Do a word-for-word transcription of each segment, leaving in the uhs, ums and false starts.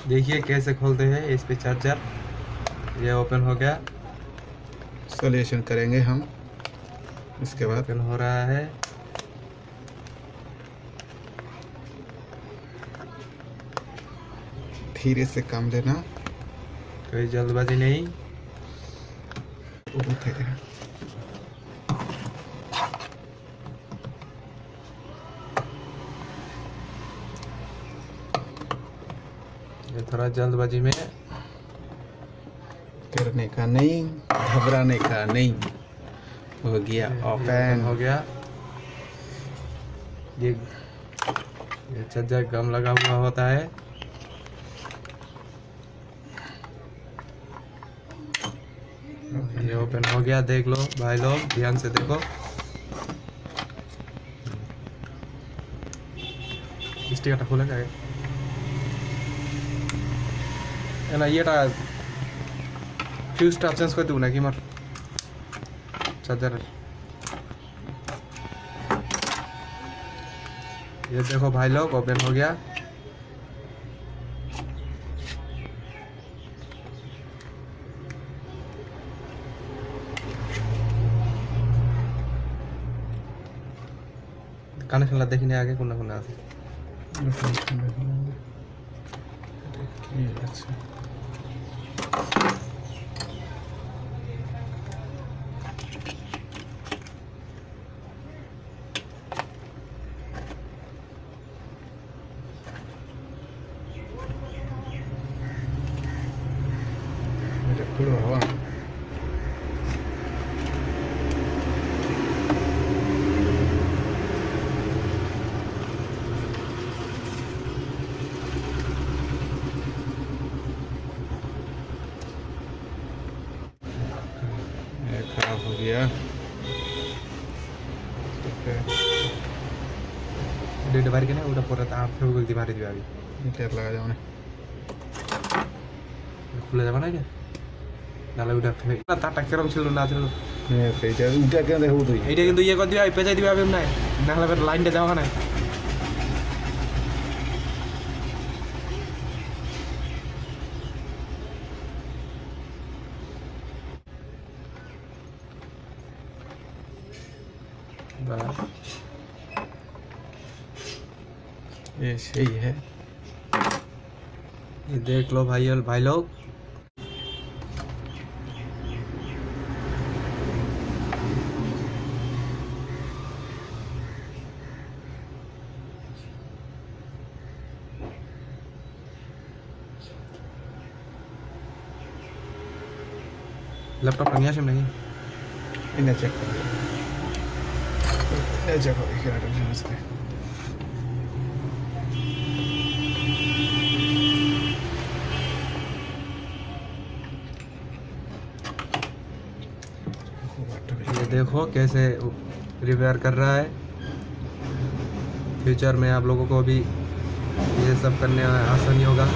देखिए कैसे खोलते हैं इस पे चार्जर। ये ओपन हो गया। सॉल्यूशन करेंगे हम इसके बाद। ओपन हो रहा है। धीरे से काम लेना, कोई जल्दबाजी नहीं। ये थोड़ा जल्दबाजी में करने का नहीं, घबराने का नहीं। हो गया ओपन हो गया। ये ये चार्जर गम लगा हुआ होता है। ये ओपन हो गया। देख लो भाई लोग, ध्यान से देखो। स्टिकर खुलेगा ना, ये फ्यूज चेंज कर दूँ ना कि मर चार्जर। ये देखो भाई लोग, ओपन हो गया। कनेक्शन ला देखने आगे कुना कुना আছে। खुलो हवा खराब हो गया। डेट बार के ना उड़ा पूरा आप फेव गलती मारी दिया अभी। टेर लगा जाओ ने खुले जाबा ना क्या নালে উঠা ফেলে না তাটা কেরম ছিল না ছিল এইটা উঠা কেন দেখো তুই এইটা কিন্তু ইয়ে করে দিবা পেঁচাই দিবা আমি নাই না হলে লাইনটা যাওয়া না। ये सही है। ये देख लो भाई और भाई लोग, लैपटॉप नहीं है नहीं इन्हें चेक करो, इन्हें चेक करो क्या टेंशन है। ये देखो कैसे रिपेयर कर रहा है। फ्यूचर में आप लोगों को भी ये सब करने आसानी होगा।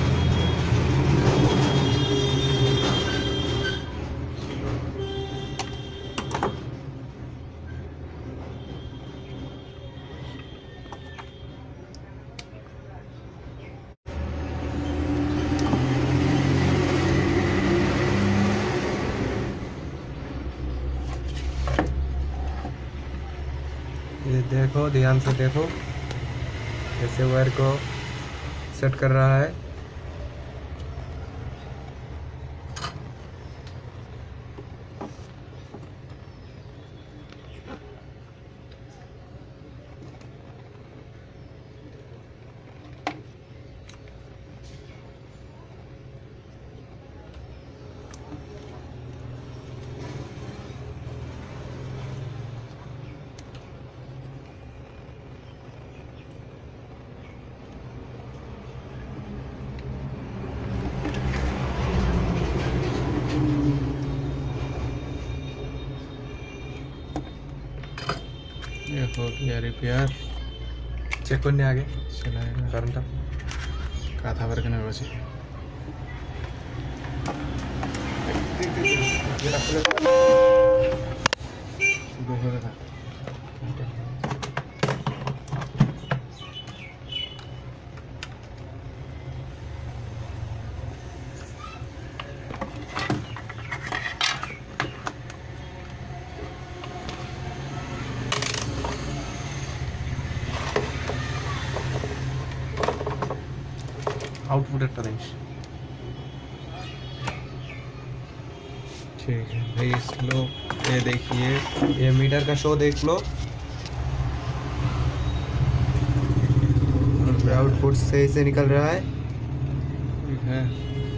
ये देखो, ध्यान से देखो कैसे वायर को सेट कर रहा है। ये हो गया रिपेयर। चेक करने आगे चलाएगा करंट कथा बार केना बसे जेटा खुले देखो देखा আউটপুটেরটা দেখিস। ठीक है भाई, स्लो। ये देखिए, ये मीटर का शो देख लो, आउटपुट सही से निकल रहा है। ठीक है।